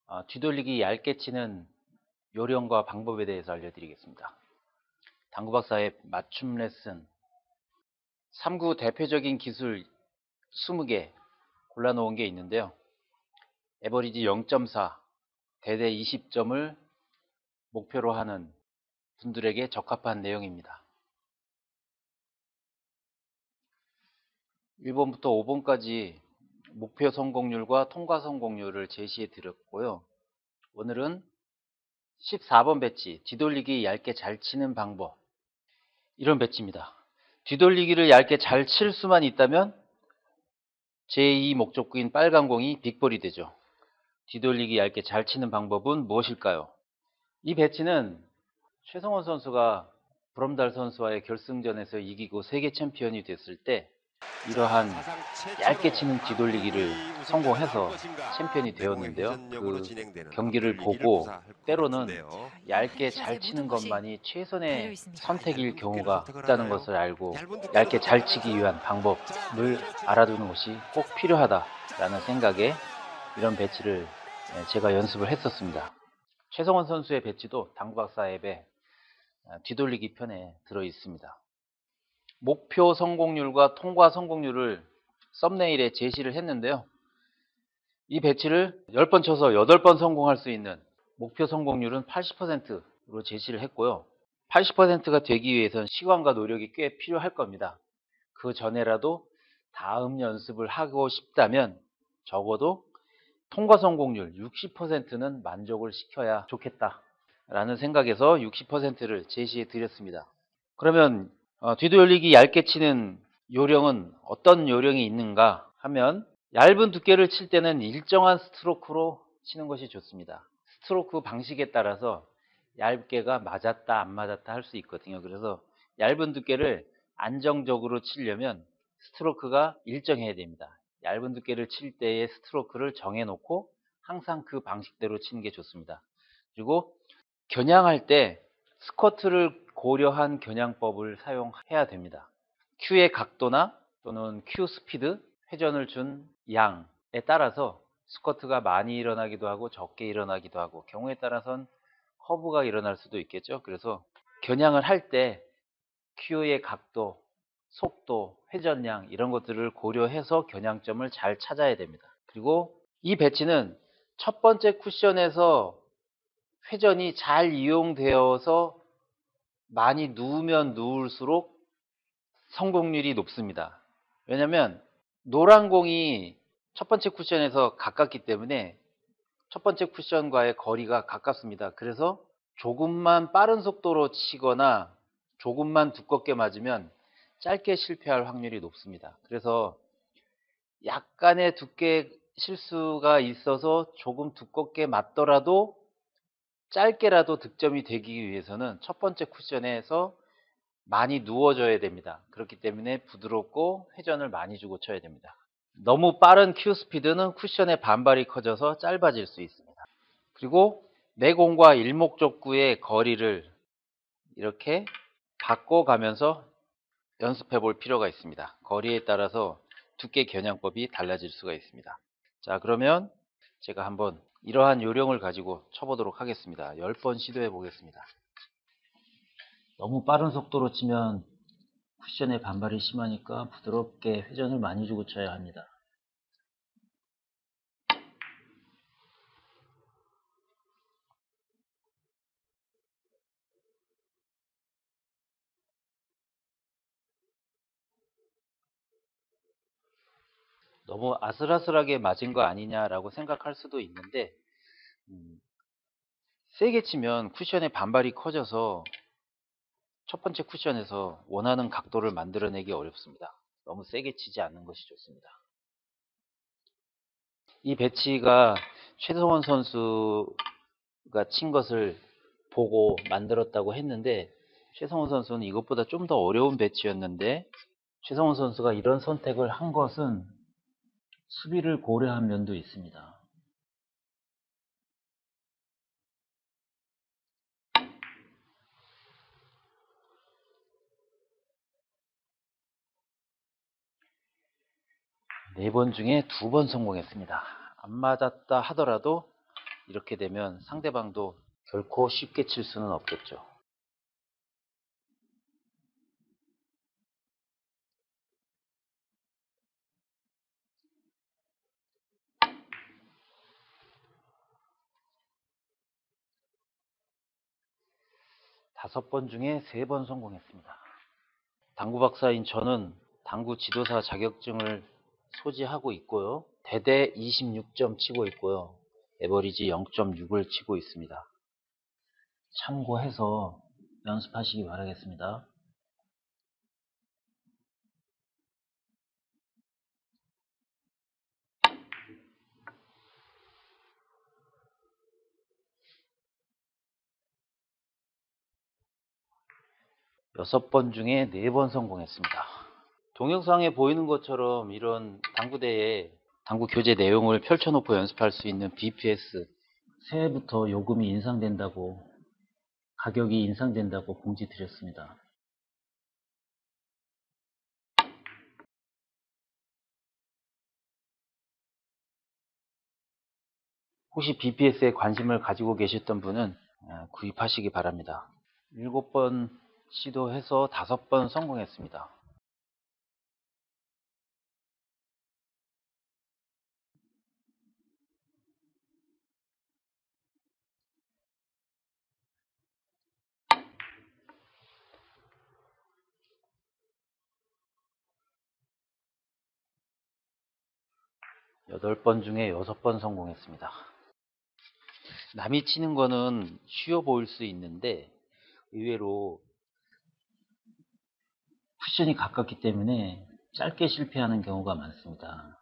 뒤돌리기 얇게 치는 요령과 방법에 대해서 알려드리겠습니다. 당구박사의 맞춤 레슨 3구 대표적인 기술 20개 골라놓은 게 있는데요. 에버리지 0.4 대대 20점을 목표로 하는 분들에게 적합한 내용입니다. 1번부터 5번까지 목표 성공률과 통과 성공률을 제시해 드렸고요. 오늘은 14번 배치, 뒤돌리기 얇게 잘 치는 방법. 이런 배치입니다. 뒤돌리기를 얇게 잘 칠 수만 있다면 제2 목적구인 빨간 공이 빅볼이 되죠. 뒤돌리기 얇게 잘 치는 방법은 무엇일까요? 이 배치는 최성원 선수가 브럼달 선수와의 결승전에서 이기고 세계 챔피언이 됐을 때 이러한 얇게 치는 뒤돌리기를 성공해서 챔피언이 되었는데요. 그 경기를 보고 때로는 얇게 잘 치는 것만이 최선의 선택일 경우가 있다는 것을 알고 얇게 잘 치기 위한 방법을 알아두는 것이 꼭 필요하다라는 생각에 이런 배치를 제가 연습을 했었습니다. 최성원 선수의 배치도 당구박사 앱에 뒤돌리기 편에 들어 있습니다. 목표 성공률과 통과 성공률을 썸네일에 제시를 했는데요. 이 배치를 10번 쳐서 8번 성공할 수 있는 목표 성공률은 80%로 제시를 했고요. 80%가 되기 위해서는 시간과 노력이 꽤 필요할 겁니다. 그 전에라도 다음 연습을 하고 싶다면 적어도 통과 성공률 60%는 만족을 시켜야 좋겠다 라는 생각에서 60%를 제시해 드렸습니다. 그러면 뒤돌리기 얇게 치는 요령은 어떤 요령이 있는가 하면 얇은 두께를 칠 때는 일정한 스트로크로 치는 것이 좋습니다. 스트로크 방식에 따라서 얇게가 맞았다 안 맞았다 할 수 있거든요. 그래서 얇은 두께를 안정적으로 치려면 스트로크가 일정해야 됩니다. 얇은 두께를 칠 때의 스트로크를 정해놓고 항상 그 방식대로 치는 게 좋습니다. 그리고 겨냥할 때 스쿼트를 고려한 겨냥법을 사용해야 됩니다. 큐의 각도나 또는 큐 스피드, 회전을 준 양에 따라서 스쿼트가 많이 일어나기도 하고 적게 일어나기도 하고 경우에 따라서는 커브가 일어날 수도 있겠죠. 그래서 겨냥을 할 때 큐의 각도, 속도, 회전량 이런 것들을 고려해서 겨냥점을 잘 찾아야 됩니다. 그리고 이 배치는 첫 번째 쿠션에서 회전이 잘 이용되어서 많이 누우면 누울수록 성공률이 높습니다. 왜냐하면 노란 공이 첫 번째 쿠션에서 가깝기 때문에 첫 번째 쿠션과의 거리가 가깝습니다. 그래서 조금만 빠른 속도로 치거나 조금만 두껍게 맞으면 짧게 실패할 확률이 높습니다. 그래서 약간의 두께 실수가 있어서 조금 두껍게 맞더라도 짧게라도 득점이 되기 위해서는 첫 번째 쿠션에서 많이 누워줘야 됩니다. 그렇기 때문에 부드럽고 회전을 많이 주고 쳐야 됩니다. 너무 빠른 큐 스피드는 쿠션의 반발이 커져서 짧아질 수 있습니다. 그리고 내공과 일목적구의 거리를 이렇게 바꿔가면서 연습해 볼 필요가 있습니다. 거리에 따라서 두께 겨냥법이 달라질 수가 있습니다. 자, 그러면 제가 한번 이러한 요령을 가지고 쳐보도록 하겠습니다. 10번 시도해 보겠습니다. 너무 빠른 속도로 치면 쿠션의 반발이 심하니까 부드럽게 회전을 많이 주고 쳐야 합니다. 너무 아슬아슬하게 맞은 거 아니냐라고 생각할 수도 있는데 세게 치면 쿠션의 반발이 커져서 첫 번째 쿠션에서 원하는 각도를 만들어내기 어렵습니다. 너무 세게 치지 않는 것이 좋습니다. 이 배치가 최성원 선수가 친 것을 보고 만들었다고 했는데 최성원 선수는 이것보다 좀 더 어려운 배치였는데 최성원 선수가 이런 선택을 한 것은 수비를 고려한 면도 있습니다. 네 번 중에 2번 성공했습니다. 안 맞았다 하더라도 이렇게 되면 상대방도 결코 쉽게 칠 수는 없겠죠. 다섯 번 중에 3번 성공했습니다. 당구 박사인 저는 당구 지도사 자격증을 소지하고 있고요. 대대 26점 치고 있고요. 에버리지 0.6을 치고 있습니다. 참고해서 연습하시기 바라겠습니다. 여섯 번 중에 4번 성공했습니다. 동영상에 보이는 것처럼 이런 당구대에 당구 교재 내용을 펼쳐놓고 연습할 수 있는 BPS, 새해부터 요금이 인상된다고, 가격이 인상된다고 공지 드렸습니다. 혹시 BPS에 관심을 가지고 계셨던 분은 구입하시기 바랍니다. 7번 시도해서 5번 성공했습니다. 여덟 번 중에 6번 성공했습니다. 남이 치는 거는 쉬워 보일 수 있는데 의외로 쿠션이 가깝기 때문에 짧게 실패하는 경우가 많습니다.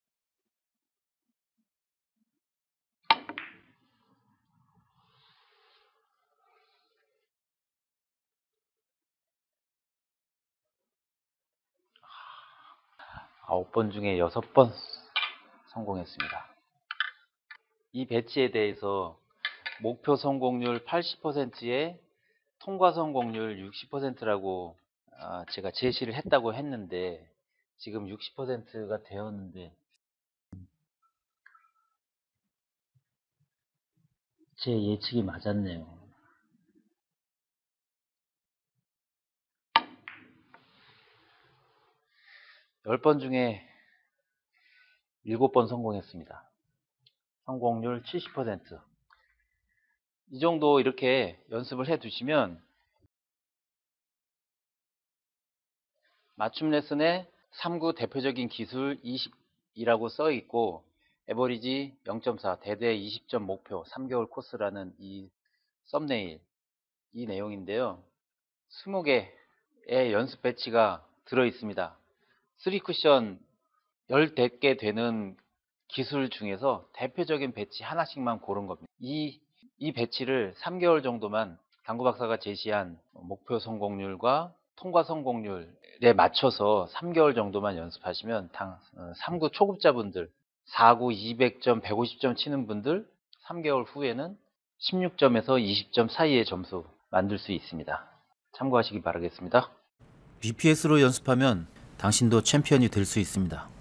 아홉 번 중에 6번 성공했습니다. 이 배치에 대해서 목표 성공률 80%에 통과 성공률 60%라고 제가 제시를 했다고 했는데 지금 60%가 되었는데 제 예측이 맞았네요. 열 번 중에 7번 성공했습니다. 성공률 70%. 이 정도 이렇게 연습을 해 두시면 맞춤 레슨에 3구 대표적인 기술 20이라고 써 있고 에버리지 0.4 대대 20점 목표 3개월 코스라는 이 썸네일, 이 내용인데요. 20개의 연습 배치가 들어 있습니다. 3쿠션 10개 되는 기술 중에서 대표적인 배치 하나씩만 고른 겁니다. 이 배치를 3개월 정도만 당구 박사가 제시한 목표 성공률과 통과 성공률에 맞춰서 3개월 정도만 연습하시면 3구 초급자분들, 4구 200점, 150점 치는 분들 3개월 후에는 16점에서 20점 사이의 점수 만들 수 있습니다. 참고하시기 바라겠습니다. BPS로 연습하면 당신도 챔피언이 될 수 있습니다.